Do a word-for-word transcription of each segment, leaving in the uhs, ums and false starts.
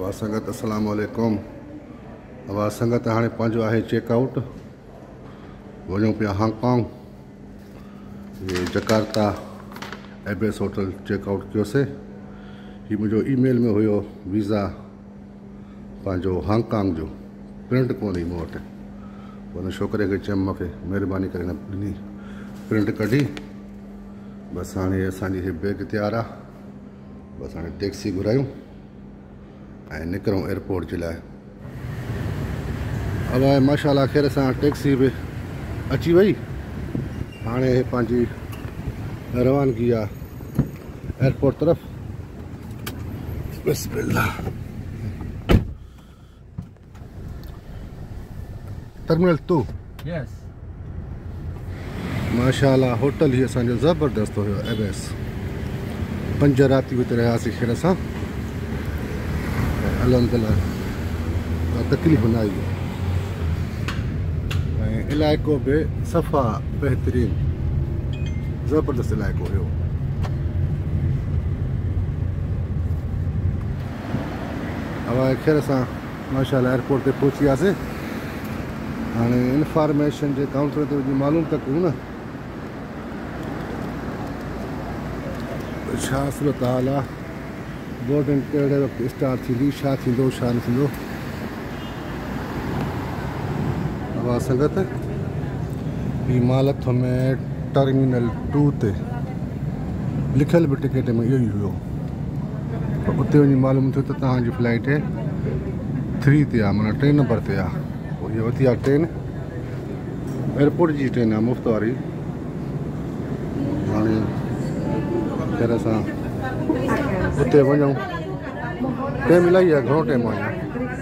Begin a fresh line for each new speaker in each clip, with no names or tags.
आवाज़ संगत अस्सलाम वालेकुम। आवाज़ संगत हाँ पंहिंजो आहे चेकआउट, वञूं पिया हांगकांग। ये जकार्ता एबेस होटल चेकआउट कयोसीं। ही मुंहिंजो ईमेल में हुयो वीज़ा पंहिंजो हांगकांग जो, प्रिंट कोन हुई मूं वटि। हुन छोकिरे खे चयमि मूंखे महिरबानी करे न ॾिनी, प्रिंट कढी। बसि हाणे असांजी इहे बैग तयारु आहे। बसि हाणे टैक्सी घुरायूं ऐं निकिरूं एयरपोर्ट जे लाइ। अब माशाल्लाह ख़ैर सां टैक्सी बि अची वई। हाणे पंहिंजी रवानगी आहे एयरपोर्ट तरफ़। बिस्मिल्लाह। Terminal two.
यस।
माशाल्लाह होटल ही असांजो ज़बरदस्त हुयो एबेस। पंज राति हुते रहियासीं ख़ैर सां। अल्हम्दुलिल्लाह का तकलीफ़ न आई। ऐं इलाइक़ो बि सफ़ा बहितरीन ज़बरदस्त इलाइक़ो हुयो। हवा ख़ैर सां माशाल्लाह एयरपोर्ट ते पहुची वियासीं। हाणे इंफॉर्मेशन जे काउंटर ते वञी मालूम त कयूं न छा सूरत हाल आहे, बोर्डिंग कहिड़े वक़्तु स्टार्ट थींदी, छा थींदो छा न थींदो। आवाज़ संगत ही मालथ में टर्मिनल टू ते लिखियल बि टिकट में इहो ई हुयो। पर उते वञी मालूम थियो त तव्हांजी फ्लाइट थ्री ते आहे, माना टे नंबर ते आहे। पोइ इहा वधी आहे ट्रेन, एयरपोर्ट जी ट्रेन आहे मुफ़्त वारी। हाणे ख़ैर सां उते वञूं। टाइम इलाही आहे, घणो टाइम आहे।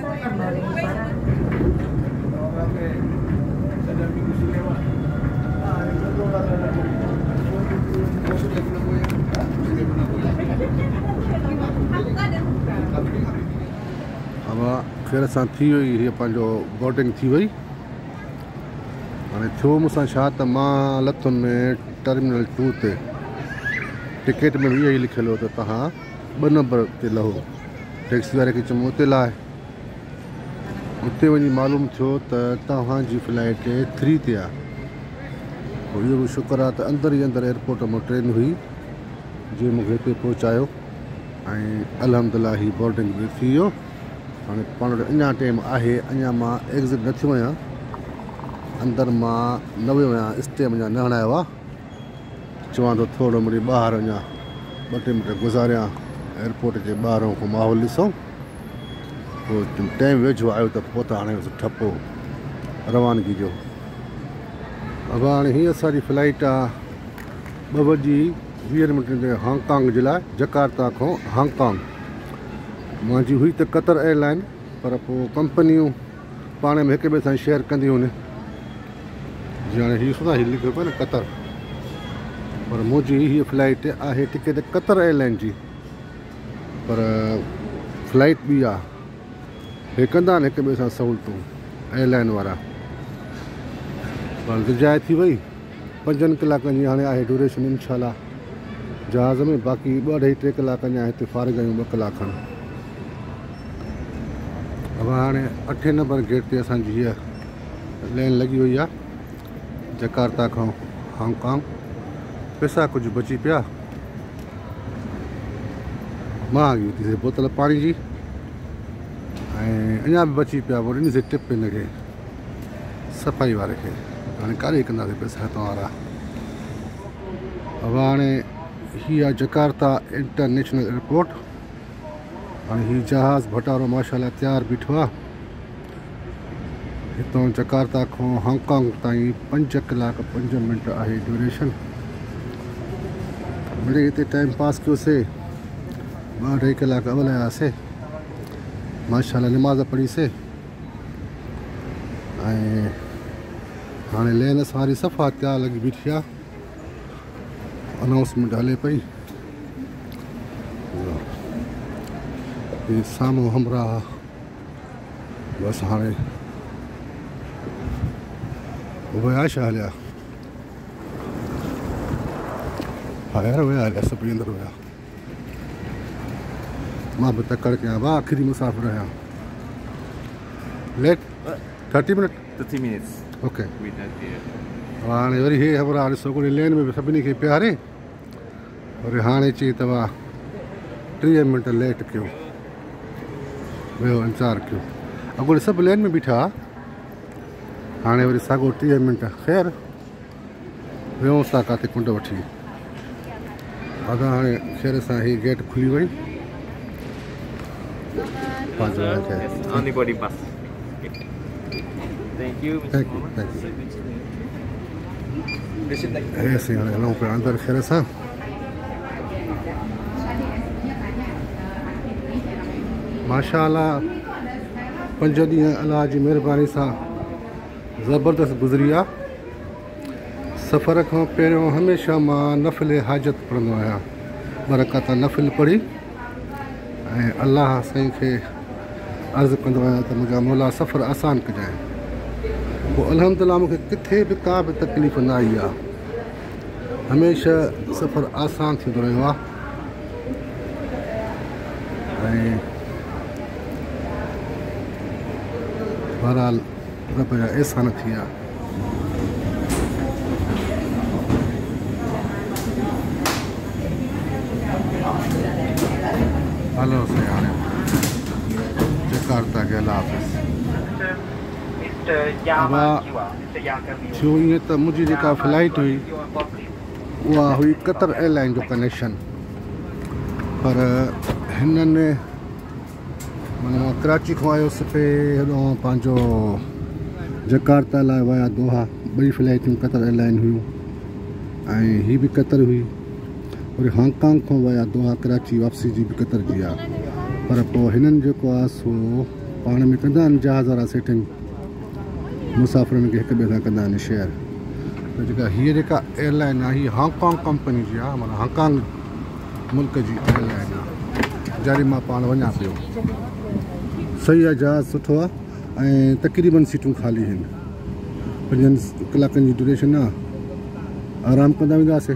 हवा ख़ैर सां थी वई, हीअ पंहिंजो बोर्डिंग थी वई। हाणे थियो मूंसां छा त मां लथुमि में टर्मिनल टू ते। टिकट में बि इहो ई लिखियलु हो त तव्हां ॿ नंबर ते लहो। टैक्सी वारे खे चयमि उते लाइ। उते वञी मालूम थियो त तव्हांजी फ्लाइट थ्री ते आहे। पोइ इहो बि शुक्र आहे त अंदरि ई अंदरि एयरपोर्ट में ट्रेन हुई जीअं मूंखे हिते पहुचायो। ऐं अल्हम्दुलिल्लाह ही बोर्डिंग बि थी वियो। हाणे पाण वटि अञा टाइम आहे, अञा मां एग्ज़िट न थियो आहियां। अंदरि मां न वियो आहियां, स्टेम अञा न हणायो आहे। चवां थो थोरो मिड़ी ॿाहिरि अञा ॿ टे मिंट गुज़ारियां, एयरपोर्ट जे ॿाहिरों को माहौल ॾिसूं। पोइ टाइम वेझो आयो त पोइ त हाणे ठपो रवानगी जो। अब हाणे हीअ असांजी फ्लाइट आहे ॿ बजी वीह मिंट ते हांगकांग जे लाइ, जकार्ता खां हांगकांग। मुंहिंजी हुई त कतर एयरलाइन, पर पोइ कंपनियूं पाण में हिक ॿिए सां शेयर कंदियूं आहिनि। जीअं हाणे हीअ सुठा हीअ लिखियो पियो न कतर, पर मुंहिंजी हीअ फ्लाइट आहे टिकट कतर एयरलाइन जी, पर फ्लाइट बि आहे। हे कंदा आहिनि हिक ॿिए सां सहूलियतूं एयरलाइन वारा। पर रिजाए थी वई पंजनि कलाकनि जी हाणे आहे ड्यूरेशन इंशाल्लाह जहाज़ में। बाक़ी ॿ अढाई टे कलाक अञा हिते फारिग आहियूं, ॿ कलाक खनि। अब हाणे अठे नंबर गेट ते असांजी हीअ लाइन लॻी वई आहे जकार्ता खां हांगकांग। पैसा कुझु बची पिया, मां वरितीसीं बोतल पाणी जी, ऐं अञा बि बची पिया। पोइ ॾिनीसीं टिप हिन खे सफ़ाई वारे खे। हाणे काॾे कंदासीं पैसा हितां वारा। अब हाणे हीअ आहे जकार्ता इंटरनेशनल एयरपोर्ट। हाणे हीउ जहाज़ भटारो माशाल्लाह तयारु बीठो आहे। हितां जकार्ता खां हांगकांग ताईं पंज कलाक पंज मिंट आहे ड्यूरेशन। मिड़े हिते टाइम पास कयोसीं, ॿ अढाई कलाक अवल आयासीं। माशाल्लाह नमाज़ पढ़ीसीं ऐं हाणे लेन वारी सफ़ा तयारु लॻी बीठी आहे। अनाउंसमेंट हले पई। साम्हूं हमरा। बसि हाणे विया छा हलिया? हा यार विया हलिया, सभई अंदरि विया। मां भी तकड़ कयां वाह आख़िरी मुसाफ़िर आहियां late thirty minute
thirty minutes.
Okay
With that, yeah.
हाणे वरी हे ख़बर आहे ॾिसो कोई लेन में बि सभिनी खे प्यारे वरी हाणे चई तव्हां टीह मिंट लेट कयो वियो इंतज़ारु कयो अॻोले सभु लेन में बीठा हाणे वरी साॻियो टीह मिंट ख़ैरु वियूंसि था किथे कुंड वठी अदा हाणे ख़ैर सां हीअ गेट खुली वई
Yes, only body pass. Thank you.
Thank you thank you हे असीं हाणे हलूं पिया अंदरि ख़ैर सां माशा अल्लाह पंज ॾींहं अलाह जी महिरबानी सां ज़बरदस्त गुज़री आहे सफ़र खां पहिरियों हमेशह मां नफ़िल हाजत पढ़ंदो आहियां ॿ रकात नफ़िल पढ़ी ऐं अलाह साईं खे अर्ज़ु कंदो आहियां त मुंहिंजा मौला सफ़र आसान कजांइ पोइ अल्हम्दुलिल्लाह मूंखे किथे बि का बि तकलीफ़ न आई आहे हमेशह सफ़र आसान थींदो रहियो आहे ऐं बहरहाल रब जा एहसान थी विया हलो से हाणे जकार्ता के अल्लाह हाफ़िज़ अब थियो ईअं त मुंहिंजी जेका फ्लाइट हुई उहा हुई कतर एयरलाइन जो कनेक्शन पर हिननि माना मां कराची खां आयोसि पे हेॾो पंहिंजो जकार्ता लाइ विया दोहा ॿई फ्लाइटूं कतर एयरलाइन हुयूं ऐं हीअ बि कतर हुई वरी हांगकांग खां विया दोहा कराची वापसी जी बि कतर जी आहे पर पोइ हिननि जेको आहे सो पाण में कंदा आहिनि जहाज़ वारा सेटिंग मुसाफ़िरनि खे हिक ॿिए सां कंदा आहिनि शेयर त जेका हीअ जेका एयरलाइन आहे हीअ हांगकांग कंपनी जी आहे माना हांगकांग मुल्क जी एयरलाइन आहे जॾहिं मां पाण वञा पियो सही आहे जहाज़ सुठो आहे ऐं तक़रीबन सीटूं ख़ाली आहिनि पंजनि कलाकनि जी ड्यूरेशन आहे आराम कंदा वेंदासीं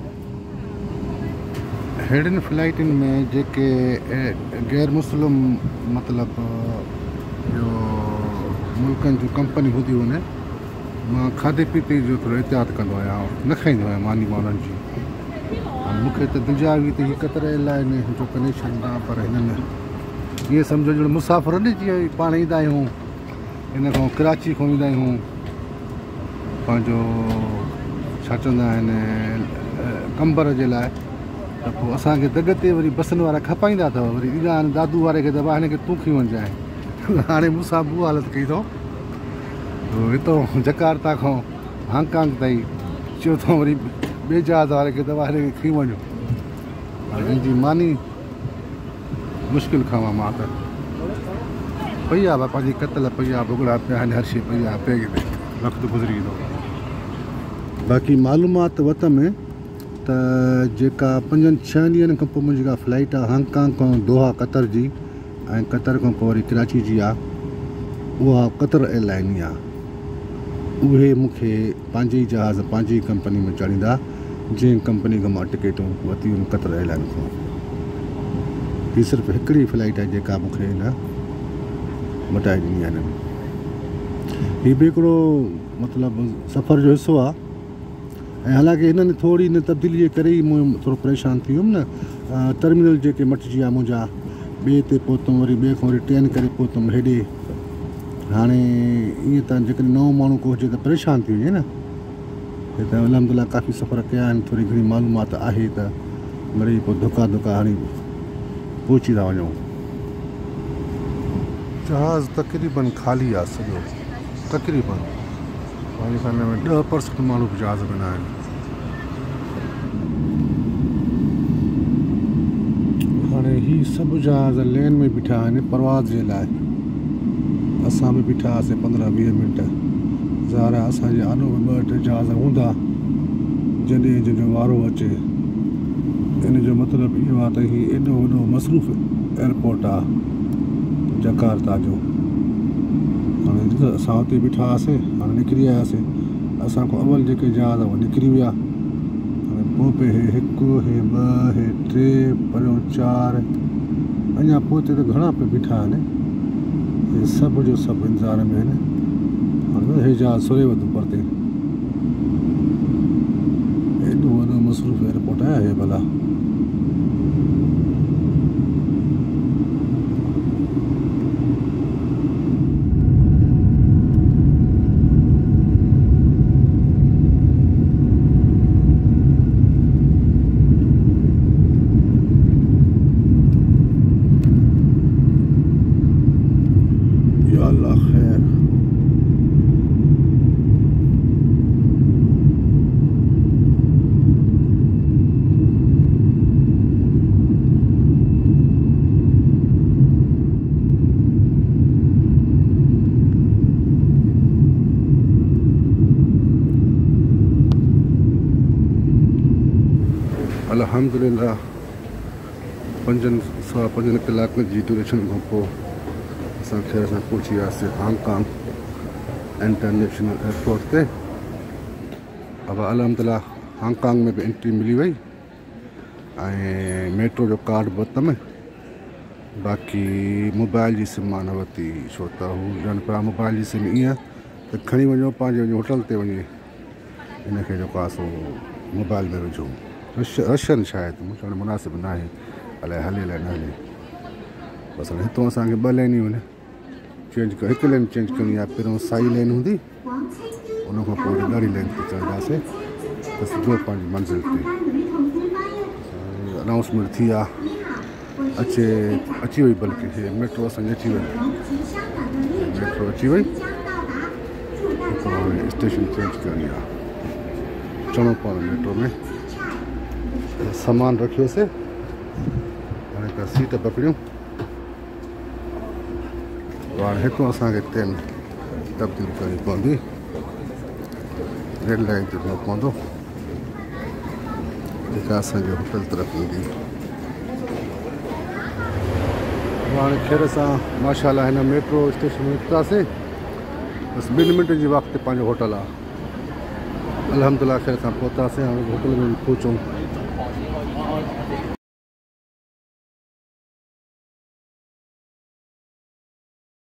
अहिड़ियुनि फ्लाइटुनि में जेके गैर मुस्लिम मतिलबु जो मुल्कनि जूं कंपनी हूंदियूं आहिनि मां खाधे पीते जो थोरो एहतियात कंदो आहियां न खाईंदो आहियां मानी माण्हुनि जी ऐं मूंखे त दिलि हुई त हीअ कतर एयरलाइन जो कनेक्शन आहे पर हिननि ईअं सम्झो ॼण मुसाफ़िर न जीअं पाण ईंदा आहियूं हिन खां कराची खां ईंदा आहियूं पंहिंजो छा चवंदा आहिनि कंबर जे लाइ त पोइ असांखे दग ते वरी बसनि वारा खपाईंदा अथव वरी ईंदा आहिनि दादू वारे खे दॿा हिन खे तूं खी वञजांइ हाणे मूंसां बि उहा हालति कई अथऊं हितां जकार्ता खां हांगकांग ताईं चयो अथऊं वरी ॿिए जहाज़ वारे खे दॿा हिन खे खी वञो हाणे हिन जी मानी मुश्किल खां मां त पई आहे पंहिंजी कतल पई आहे भुॻड़ा पिया आहिनि हर शइ पई आहे पे वक़्तु गुज़री वेंदो बाक़ी मालूमात वत में त जेका पंजनि छहनि ॾींहंनि खां पोइ मुंहिंजी जेका फ्लाइट आहे हांगकांग खां दोहा कतर जी ऐं कतर खां पोइ वरी कराची जी आहे उहा कतर एयरलाइन ई आहे उहे मूंखे पंहिंजे ई जहाज़ पंहिंजी ई कंपनी में चाढ़ींदा जंहिं कंपनी खां मां टिकेटूं वरितियूं आहिनि कतर एयरलाइन खां हीअ सिर्फ़ु हिकिड़ी फ्लाइट आहे जेका मूंखे हिन मटाए ॾिनी आहे हिननि हीअ बि हिकिड़ो मतिलबु सफ़र जो हिसो आहे ऐं हालांकि हिननि थोरी हिन तब्दीली जे करे ई मूं थोरो परेशान थी वियुमि न टर्मिनल जेके मटिजी विया मुंहिंजा ॿिए ते पहुतमि वरी ॿिए खां वरी ट्रेन करे पहुतमि हेॾे हाणे ईअं त जेकॾहिं नओं माण्हू को हुजे त परेशान थी वञे न हे त अलहमदिल्ला काफ़ी सफ़र कया आहिनि थोरी घणी मालूमात आहे त वरी पोइ धुका धुका हणी पहुची था वञूं जहाज़ तक़रीबन ख़ाली आहे सॼो तक़रीबन हिन में ॾह परसेंट माण्हू बि जहाज़ में न आहिनि हाणे हीअ सभु जहाज़ लेन में बीठा आहिनि परवाज़ जे लाइ असां बि बीठा हुआसीं पंद्रहं वीह मिंट ज़ाहिर आहे असांजे आनो में ॿ टे जहाज़ हूंदा जॾहिं जंहिंजो वारो अचे इन जो मतिलबु इहो आहे त हीउ एॾो वॾो मसरूफ़ एयरपोर्ट आहे जकार्ता जो हाणे असां हुते बीठा हुआसीं हाणे निकिरी आयासीं असां खां अवल जेके जहाज़ उहे निकिरी विया हाणे पोइ पे हे हिकु हे ॿ हे टे परियों चारि अञा पोइ त घणा पे बीठा आहिनि सभु जो सभु इंतज़ार में आहिनि हाणे हे जहाज़ सोरे वधो परते एॾो वॾो मसरूफ़ एयरपोर्ट आहे हे भला अल्हम्दुलिल्लाह पंजनि सवा पंजनि कलाकनि जी ड्यूरेशन खां पोइ असां खे असां पहुची वियासीं हांगकांग इंटरनेशनल एयरपोर्ट ते अब अल्हम्दुलिल्लाह हांगकांग में भी एंट्री मिली वई ऐं मेट्रो जो कार्ड बि वरितमि बाक़ी मोबाइल जी सिम मां न वरिती छो त हू ॼण पिया मोबाइल जी सिम ईअं त खणी वञो पंहिंजे होटल ते वञी हिनखे जेको आहे सो मोबाइल में विझो रश रशियन शायदि मूंखे हाणे मुनासिबु न आहे अलाए हले अलाए न हले बसि हाणे हितां असांखे ॿ लाइनियूं आहिनि चेंज कर हिकु लाइन चेंज करणी आहे पहिरियों साई लाइन हूंदी उन खां पोइ वरी ॻाढ़ी लाइन ते चढ़ंदासीं त सिधो पंहिंजी मंज़िल ते अनाउंसमेंट थी आहे अचे अची वई बल्कि हे मेट्रो असांजी अची वई मेट्रो अची वई हितां हाणे स्टेशन चेंज करणी आहे चढ़ो पवंदो मेट्रो में सामान रखियोसीं हाणे त सीट पकड़ियूं हाणे हितां असांखे ट्रेन तब्दील करणी पवंदी रेल लाइन ते वञिणो पवंदो जेका असांजे होटल तरफ़ ईंदी हाणे ख़ैर सां माशाल्लाह हिन मेट्रो स्टेशन में निकितासीं बसि ॿिनि मिंटनि जे वक़्तु पंहिंजो होटल आहे अल्हम्दुलिल्लाह ख़ैर सां पहुतासीं हाणे होटल में बि पहुचूं